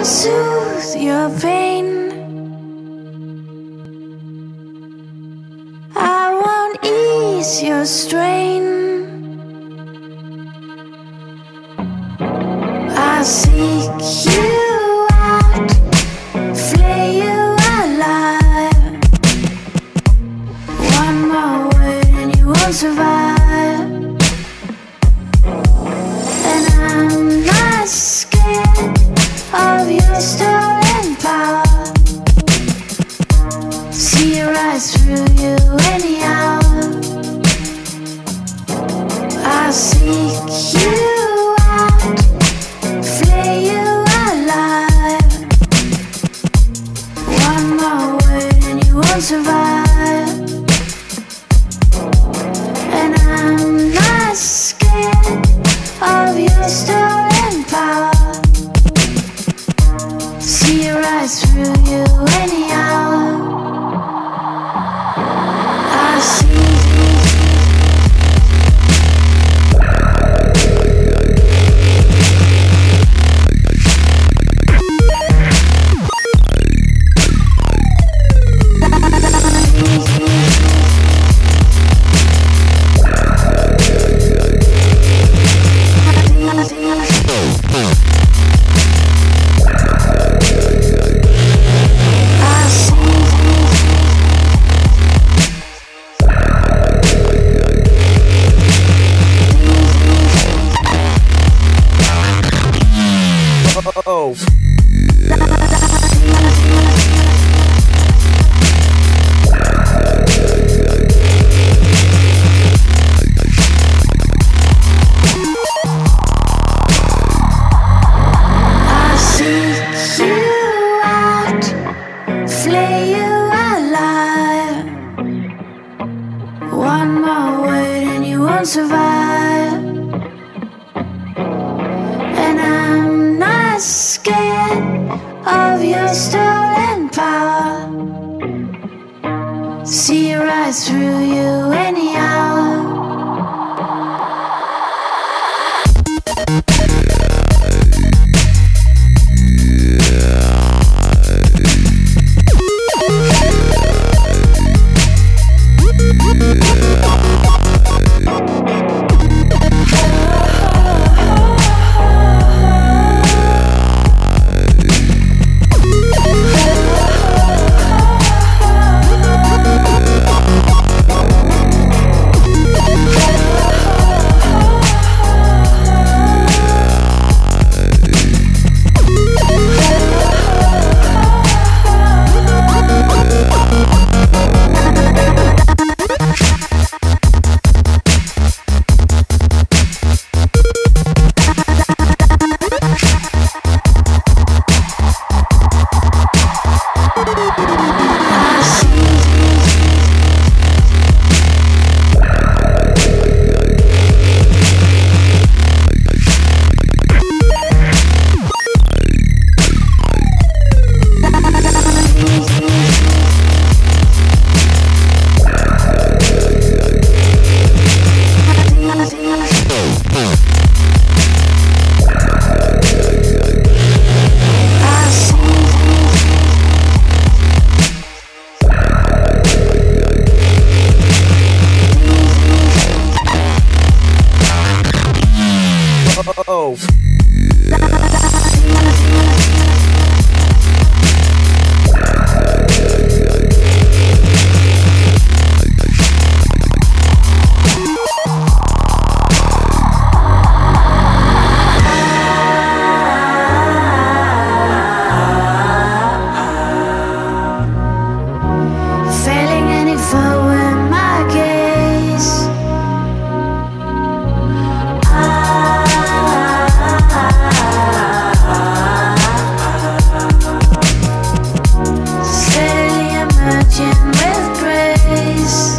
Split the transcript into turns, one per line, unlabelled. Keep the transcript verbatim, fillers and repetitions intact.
soothe your pain. I won't ease your strain. I'll seek you out, flay you alive. One more word and you won't survive. And I'm not scared of your stolen power. See your eyes through you anyhow. I'll seek you out, flay you alive. One more word and you won't survive. And I'm not scared of your stolen power. See your eyes through you anyhow. I see.
Oh.
I'll seek you out, flay you alive. One more word and you won't survive. And I'm not scared of your stolen power. See your eyes through you anyhow.
Oh.
Failing any foe in my gaze. Steadily emerging with grace.